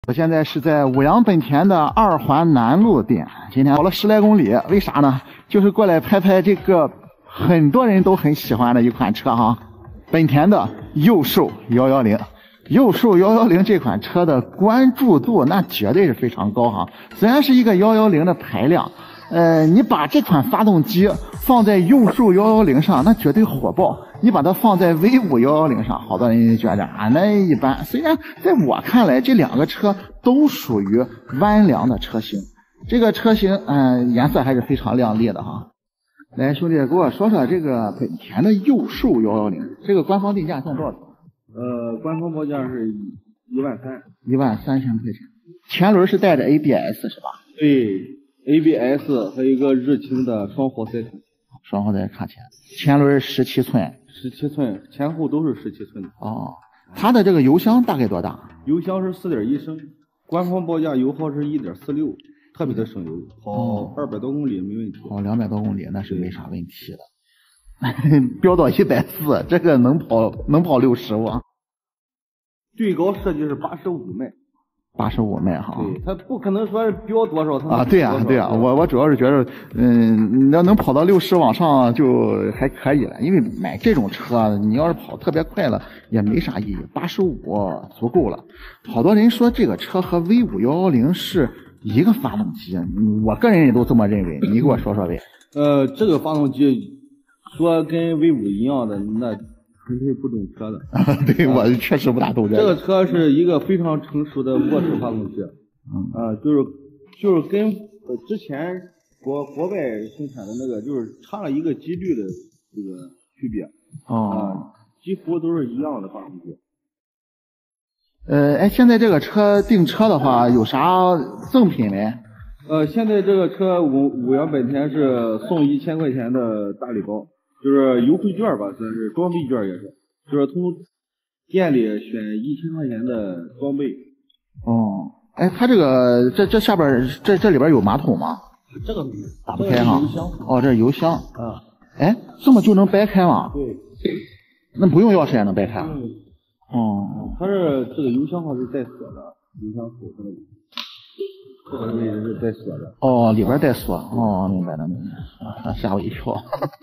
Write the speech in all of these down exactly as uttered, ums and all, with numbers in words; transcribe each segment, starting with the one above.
我现在是在五羊本田的二环南路店，今天跑了十来公里，为啥呢？就是过来拍拍这个很多人都很喜欢的一款车哈，本田的右兽一一零。右兽一一零这款车的关注度那绝对是非常高哈，虽然是一个一一零的排量。呃，你把这款发动机放在右兽一一零上，那绝对火爆。你把它放在 V 五一一零上，好多人就觉得啊，那一般。虽然在我看来，这两个车都属于弯梁的车型，这个车型嗯、呃、颜色还是非常亮丽的哈。来，兄弟，给我说说这个本田的右兽一一零，这个官方定价现在多少钱？ 呃，官方报价是一万三， 一万三千块钱。前轮是带着 A B S 是吧？ 对。A B S 和一个日清的双活塞卡， 双活塞卡钳，前轮十七寸， 十七寸，前后都是十七寸的。 哦，它的这个油箱大概多大？ 油箱是四点一升，官方报价油耗是一点四六，特别的省油，跑二百多公里没问题。 跑两百多公里那是没啥问题的。飙到一百四，这个能跑能跑六十吗？ 最高设计是八十五迈。 八十五迈哈， 对，它不可能说飙多少，它啊，对呀、啊，对呀、啊，我我主要是觉得，嗯，你要能跑到六十往上就还可以了，因为买这种车，你要是跑特别快了也没啥意义，八十五足够了。好多人说这个车和 V 五一一零是一个发动机，我个人也都这么认为，你给我说说呗。 呃，这个发动机说跟 V 五一样的那。纯粹不懂车的， 对、啊、我确实不大懂这个。 这个车是一个非常成熟的涡式发动机，嗯啊，就是就是跟呃之前国国外生产的那个就是差了一个机滤的这个区别， 哦， 啊，几乎都是一样的发动机。 呃，哎，现在这个车订车的话有啥赠品没？ 呃，现在这个车五五羊本田是送一千块钱的大礼包。就是优惠券吧，算是装备券也是，就是从店里选一千块钱的装备。 哦，哎，它这个这这下边这这里边有马桶吗？ 这个打不开哈。哦，这是油箱。 啊。 哎，这么就能掰开吗？ 对。 那不用钥匙也能掰开？ 嗯。 哦。 它是这个油箱号是带锁的，油箱口这里。这个位置是带锁的。 哦，里边带锁。哦，明白了，明白了。吓我一跳。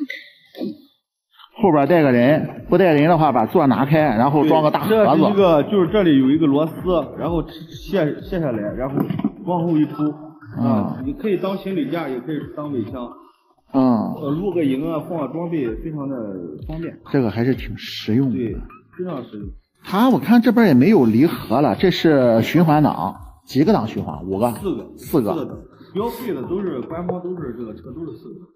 后边带个人，不带人的话，把座拿开，然后装个大盒子。 这是一个，就是这里有一个螺丝，然后卸卸下来，然后往后一出， 嗯、 啊，你可以当行李架，也可以当尾箱。 嗯。 呃，露个营啊，放个装备，非常的方便。 这个还是挺实用的。 对，非常实用。 它我看这边也没有离合了，这是循环档，几个档循环？五个？ 四个。 四个。 四个标配的都是官方都是这个车都是四个。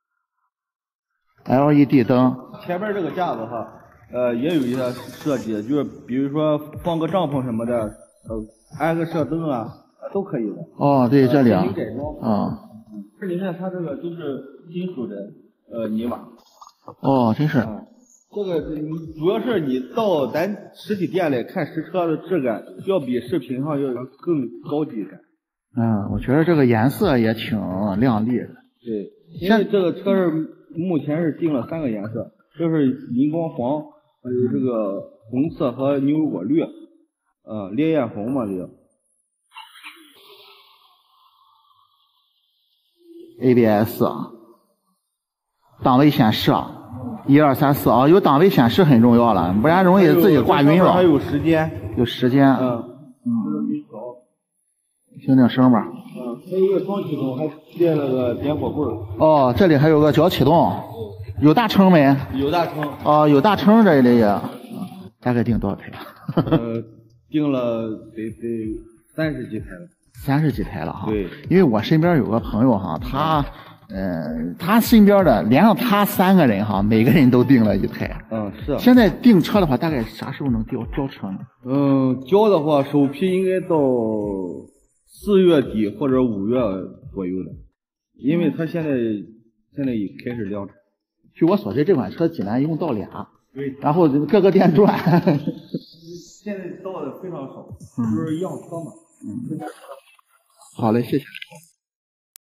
L E D 灯， 前面这个架子哈，呃，也有一些设计，就是比如说放个帐篷什么的，呃，安个射灯啊，都可以的。 哦，对，这里啊， 啊，这你看它这个都是金属的，呃，泥瓦。 哦，真是。 啊，这个主要是你到咱实体店里看实车的质感，要比视频上要更高级感。 嗯，我觉得这个颜色也挺亮丽的。 对，因为这个车是。目前是定了三个颜色，就是荧光黄，还有这个红色和牛油果绿，呃，烈焰红嘛，这个。 A B S， 档位显示，一二三四啊，有档位显示很重要了，不然容易自己挂晕了。 还有时间， 有时间。 嗯嗯。听听声吧。 嗯，还有一个双启动，还接了个点火棍。 哦，这里还有个脚启动，有大撑没？ 有大撑。 哦，有大撑这里也。大概定多少台？ 呃，定了得得三十几台了。 三十几台了哈。 对。 因为我身边有个朋友哈，他，嗯、呃，他身边的连上他三个人哈，每个人都订了一台。 嗯，是。 现在订车的话，大概啥时候能交交车呢？ 嗯，交的话，首批应该到四月底或者五月左右的，因为他现在现在已开始量产。 据我所知，这款车济南一共到俩， 对， 然后各个店转。 现在到的非常少，就是样车嘛。 嗯，好嘞，谢谢。